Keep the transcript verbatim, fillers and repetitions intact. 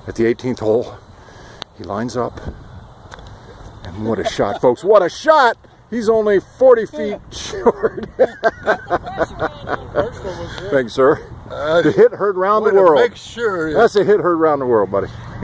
at the eighteenth hole. He lines up. And what a shot, folks. What a shot! He's only forty feet short. Thanks, sir. The hit heard round the world. Make sure. That's a hit heard round the world, buddy.